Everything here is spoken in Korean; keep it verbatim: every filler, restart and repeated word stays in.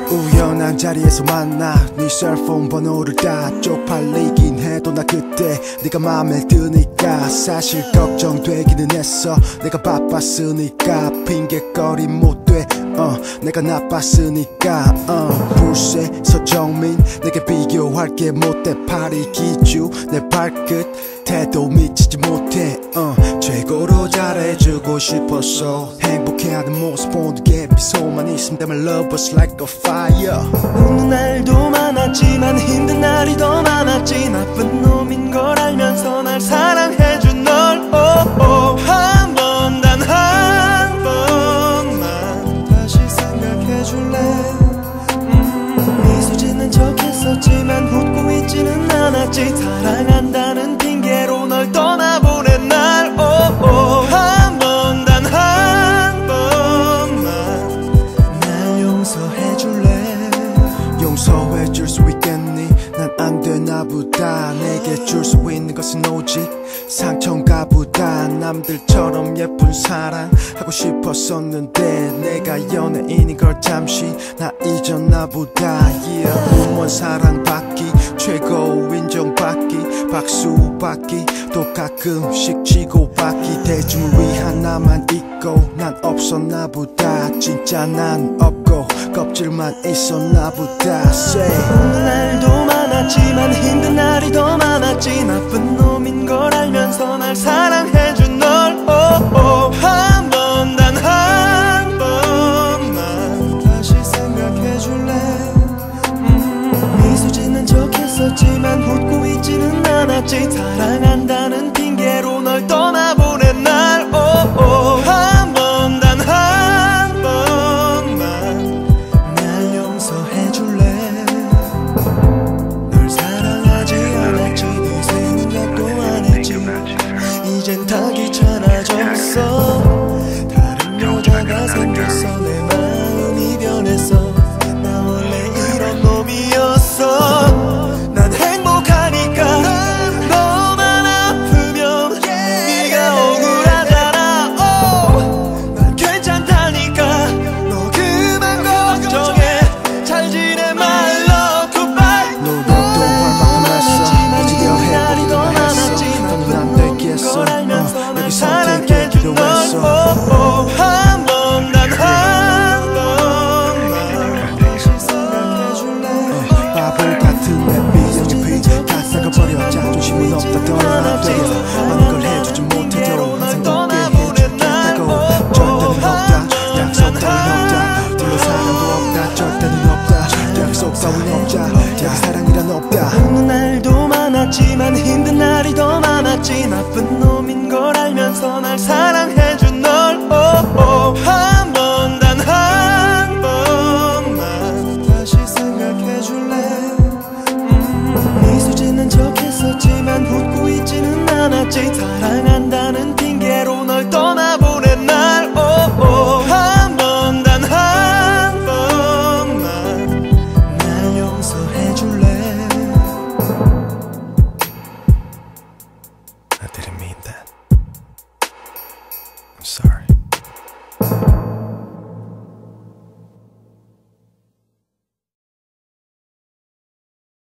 우연한 자리에서 만나 네 셀폰 번호를 다 쪽팔리긴 해도 나 그때 네가 맘에 드니까 사실 걱정되기는 했어. 내가 바빴으니까 핑계거리 못돼 어, 내가 나빴으니까 어. 불새 서정민 내게 비교할 게 못돼. 파리 기주 내 발끝 태도 미치지 못해 어. 최고로 잘해주고 싶었어. 행복해하는 모습 보는 미소만 있으면 damn I love us like a fire. 웃는 날도 많았지만 힘든 날이 더 많았지. 나쁜 놈인 걸 알면서 날 사랑해준 널 oh, oh. 한 번 단 한 번만 다시 생각해줄래. 음, 미소 짓는 척 했었지만 웃고 있지는 않았지. 사랑한다는 핑계로 널 떠나보낸 날 oh, oh. 한 번 단 한 번만 날 용서해줄래. 용서해줄 수 있겠니? 난 안 되나 보다. 내게 줄 수 있는 것은 오직 상처인가 보다. 남들처럼 예쁜 사랑 하고 싶었었는데 내가 연예인인 걸 잠시 나 잊었나 보다. yeah. 무모한 사랑받기 최고 인정받기 박수 받기 또 가끔씩 치고받기. 대중을 위한 나만 있고 난 없었나 보다. 진짜 난 없고 껍질만 있었나 보다. Say. 웃는 날도 많았지만 힘든 날이 더 많았지. 나쁜 놈인 걸 알면서 날 사랑해준 널 oh, oh. 한 번 단 한 번만 다시 생각해줄래. 음, 미소 짓는 척 했었지만 웃고 있지는 않았지. 사랑